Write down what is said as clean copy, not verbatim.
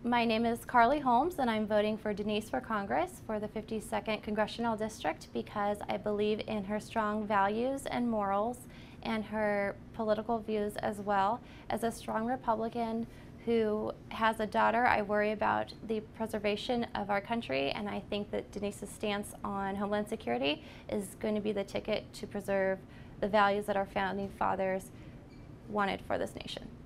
My name is Carly Holmes, and I'm voting for Denise for Congress for the 52nd Congressional District because I believe in her strong values and morals and her political views as well. As a strong Republican who has a daughter, I worry about the preservation of our country, and I think that Denise's stance on Homeland Security is going to be the ticket to preserve the values that our founding fathers wanted for this nation.